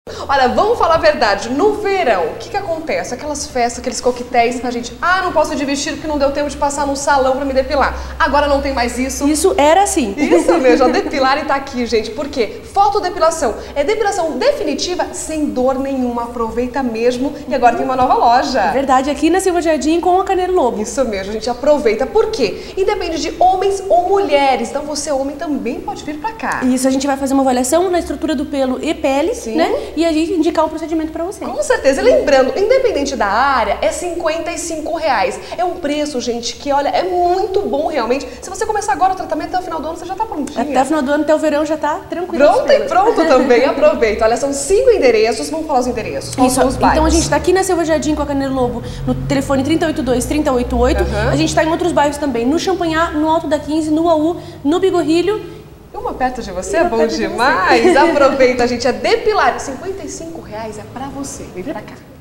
Olha, vamos falar a verdade, no verão, o que acontece? Aquelas festas, aqueles coquetéis, a gente, não posso ir de vestido porque não deu tempo de passar num salão pra me depilar. Agora não tem mais isso. Isso era assim. Isso mesmo, a Depilar e tá aqui, gente. Por quê? Fotodepilação. É depilação definitiva, sem dor nenhuma. Aproveita mesmo. E agora tem uma nova loja. É verdade, aqui na Silva Jardim com a Carneiro Lobo. Isso mesmo, a gente aproveita. Por quê? Independe de homens ou mulheres. Então você, homem, também pode vir pra cá. Isso, a gente vai fazer uma avaliação na estrutura do pelo e pele, Sim. né? E a gente indicar um procedimento pra você. Com certeza. E lembrando, independente da área, é R$55. É um preço, gente, que olha, é muito bom realmente. Se você começar agora o tratamento até o final do ano, você já tá prontinha. Até o final do ano, até o verão já tá tranquilo. Pronto e pronto também, aproveita. Olha, são 5 endereços, vamos falar os endereços. Quais são os bairros? Então a gente tá aqui na Silva Jardim com a Carneiro Lobo, no telefone 3082-3088. A gente tá em outros bairros também, no Champanhar, no Alto da 15, no AU, no Bigorrilho. Uma perto de você é bom demais. Aproveita, gente, é Depilar. R$55 é pra você. Vem pra cá.